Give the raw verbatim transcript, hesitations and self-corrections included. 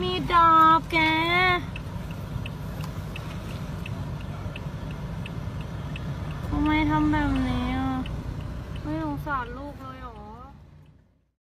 มีดาบแกทำไมทำแบบนี้อ่ะไม่สงสารลูกเลยหรอ